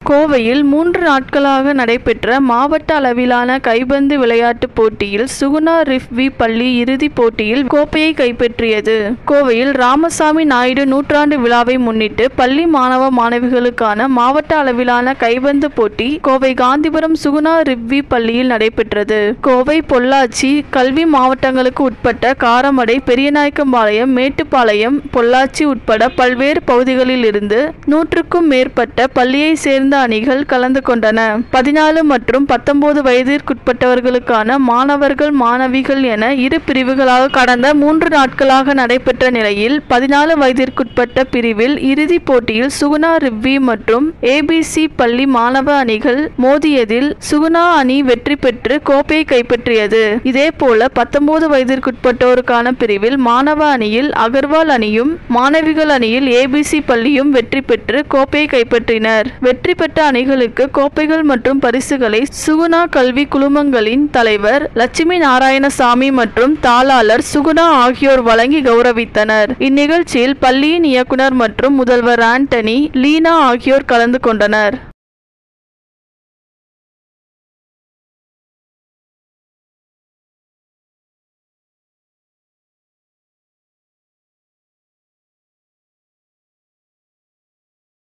கோவையில் 3 நாட்களாக நடைபெற்ற மாவட்ட அளவிலான கைப்பந்து விளையாட்டுப் போட்டியில் சுகுணா ரிவ்வி பள்ளி இறுதிப் போட்டியில் கோப்பையை கைப்பற்றியது. கோவையில் ராமசாமி நாயுடு நூற்றாண்டு விழாவை முன்னிட்டு பள்ளி மாணவ மாணவிகளுக்கான மாவட்ட அளவிலான கைப்பந்து போட்டி கோவை காந்திபுரம் சுகுணா ரிவ்வி பள்ளியில் நடைபெற்றது. கோவை, பொள்ளாச்சி கல்வி மாவட்டங்களுக்கு உட்பட்ட காரமடை, பெரியநாயக்கம்பாளையம், மேட்டுப்பாளையம், பொள்ளாச்சி உட்பட பல்வேறு பகுதிகளில் இருந்து 100க்கும் மேற்பட்ட பள்ளியை சேர்ந்த அணிகள் கலந்து கொண்டன. 14 மற்றும் 19 வயதிற்குட்பட்டவர்களுக்கான மாணவர்கள், மாணவிகள் என இரு பிரிவுகளாக கடந்த 3 நாட்களாக நடைபெற்ற நிலையில் 14 வயதிற்குட்பட்ட பிரிவில் இறுதிப் போட்டியில் சுகுணா ரிவ்வி மற்றும் ஏபிசி பள்ளி மாணவ அணிகள் மோதியதில் சுகுணா அணி வெற்றி பெற்று கோப்பையை கைப்பற்றியது. இதேபோல 19 வயதிற்குட்பட்டோருக்கான பிரிவில் மாணவ அணியில் அகர்வால் அணியும், மாணவிகள் அணியில் ஏபிசி பள்ளியும் வெற்றி பெற்று கோப்பையை கைப்பற்றினர். வெற்றி பெற்ற அணிகளுக்கு கோப்பைகள் மற்றும் பரிசுகளை சுகுணா கல்வி குழுமங்களின் தலைவர் லட்சுமி நாராயணசாமி மற்றும் தாளாளர் சுகுணா ஆகியோர் வழங்கி கௌரவித்தனர். இந்நிகழ்ச்சியில் பள்ளியின் இயக்குனர் மற்றும் முதல்வர் ஆண்டனி, லீனா ஆகியோர் கலந்து கொண்டனர்.